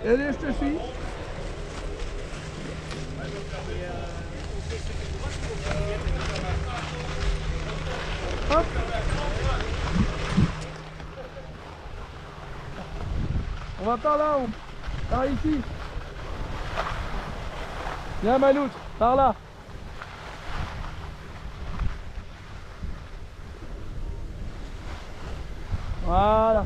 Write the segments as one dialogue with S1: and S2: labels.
S1: Allez, je te suis. Hop. On va par là, par ici. Viens Maloutre, par là. Voilà.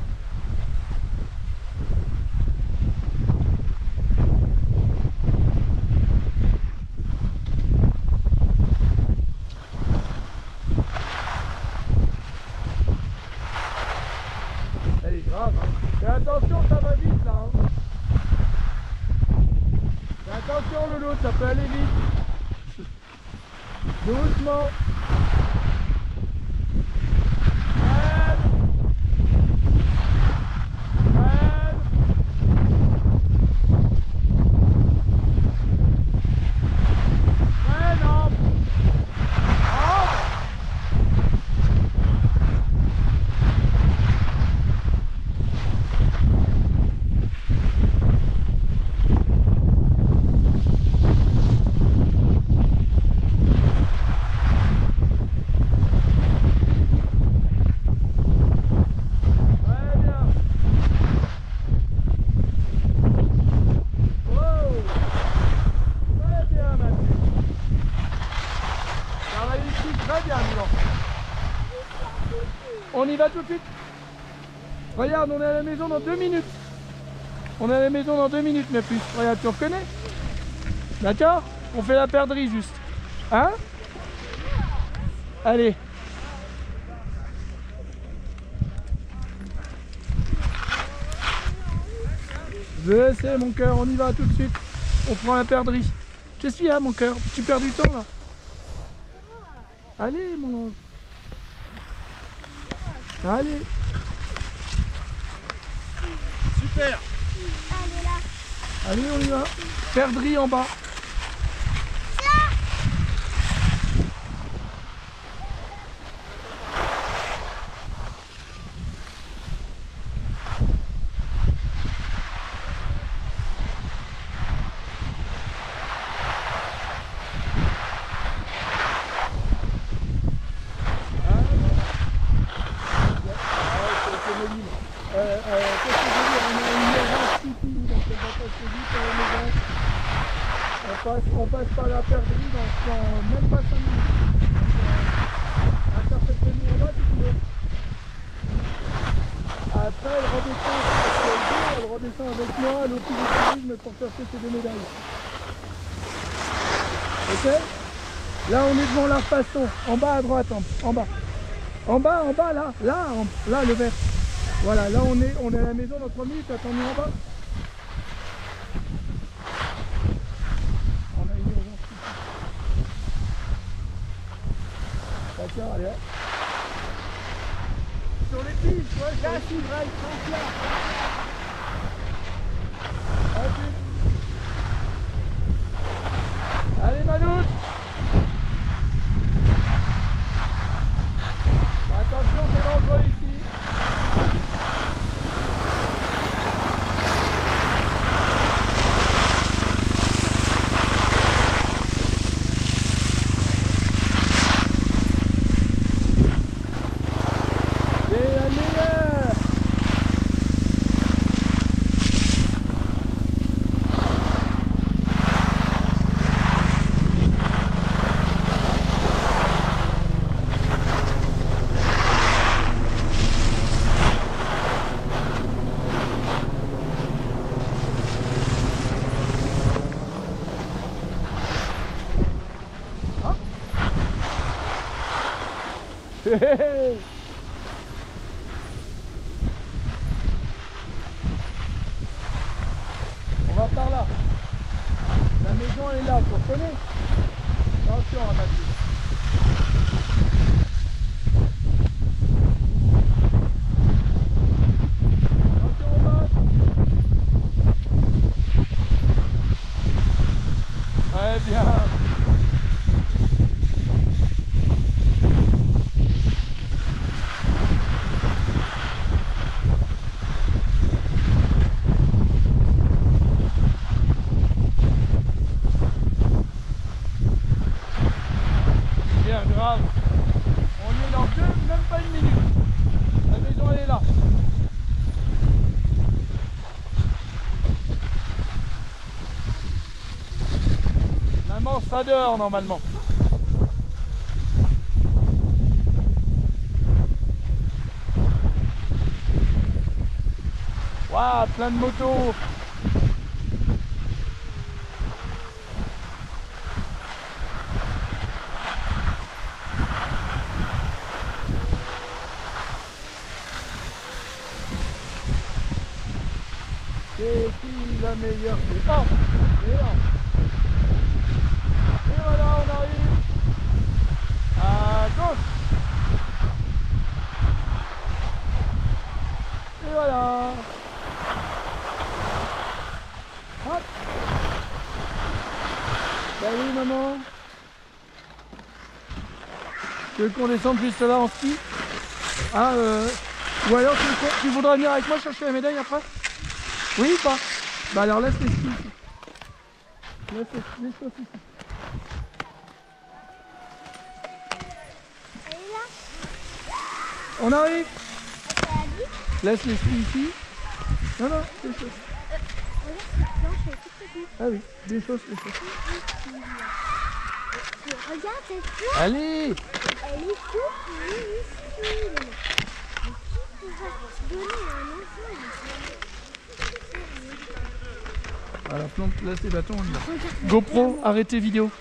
S1: Elle est grave, hein. Fais attention, ça va vite là. Hein. Fais attention Loulou, ça peut aller vite. Doucement. On y va tout de suite. Regarde, on est à la maison dans 2 minutes. On est à la maison dans 2 minutes, mes puces. Regarde, tu reconnais? D'accord? On fait la perdrix juste. Hein? Allez. Je sais, mon cœur, on y va tout de suite. On prend la perdrix. Qu'est-ce qu'il y a, mon cœur? Tu perds du temps, là? Allez, mon ange. Allez.
S2: Super.
S1: Allez, on y va. Perdrix en bas. On passe par la perdrix dans même pas 5 minutes. Intercepte-nous en bas si tu veux. Après elle redescend avec moi à l'optimisme pour chercher ses 2 médailles. Ok? Là on est devant l'arc paston, en bas à droite, en bas. En bas, là le vert. Voilà, là on est à la maison dans 3 minutes, attends-nous en bas. D'accord, allez hop. Sur les pistes, ouais, sur les pistes, right, là. Allez Manoute. Attention, c'est dangereux ici. Hey. On va par là. La maison est là, tu reconnais? Attention à Mathieu. Attention au bas. Très bien. on sera dehors normalement. Waouh, plein de motos. C'est qui la meilleure? C'est pas. Et voilà, on arrive à gauche. Et voilà. Hop. Salut maman. Tu veux qu'on descende juste là en ski? Ah ou alors tu voudras venir avec moi chercher la médaille après? Oui ou pas? Bah alors laisse les skis ici. Laisse les choses ici. On arrive. Laisse les skis ici. Non, non, les choses. Ah oui, des choses, les choses.
S2: Regarde cette fleur.
S1: Allez.
S2: Elle est toute minuscule. Qui pourra donner à un enfant?
S1: À la plante, là c'est bâton, on y va. GoPro, arrêtez vidéo.